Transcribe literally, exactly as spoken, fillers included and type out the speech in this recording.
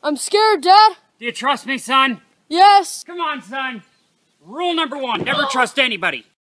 I'm scared, Dad. Do you trust me, son? Yes. Come on, son. Rule number one, never trust anybody.